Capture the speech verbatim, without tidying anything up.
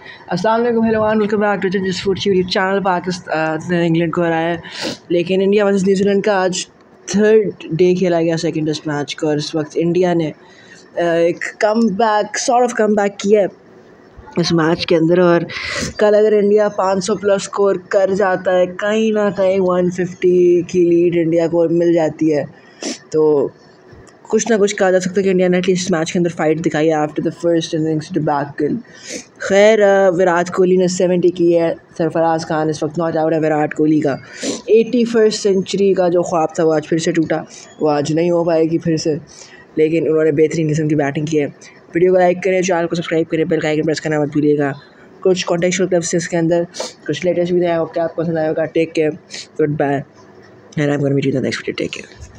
अस्सलाम वालेकुम, hello and welcome back to जिस फूड यूट्यूब चैनल। पाकिस्तान ने इंग्लैंड को हराया है, लेकिन इंडिया वर्सेस न्यूजीलैंड का आज थर्ड डे खेला गया सेकंड टेस्ट मैच का, और इस वक्त इंडिया ने एक comeback sort of comeback किया है इस मैच के अंदर। और कल अगर इंडिया पाँच सौ प्लस स्कोर कर जाता है, कहीं ना कहीं एक सौ पचास की लीड इंडिया को मिल जाती है, तो कुछ ना कुछ कहा जा सकता है कि इंडिया ने एटलीस्ट मैच के अंदर फाइट दिखाई है after the first innings debacle. खैर, विराट कोहली ने सेवेंटी की है, सरफराज खान इस वक्त नॉट आउट है। विराट कोहली का एटी फर्स्ट सेंचुरी का जो ख्वाब था वो आज फिर से टूटा, वो आज नहीं हो पाएगी फिर से, लेकिन उन्होंने बेहतरीन किस्म की बैटिंग की है। वीडियो को लाइक करें, चैनल को सब्सक्राइब करें, बेल का आइकन प्रेस करना मत भूलिएगा। कुछ कॉन्टेक्चुअल क्लिप्स इसके अंदर, कुछ लेटेस्ट भी आया, आपको पसंद आएगा। Take care, goodbye, and I am gonna meet you in the next video. Take care.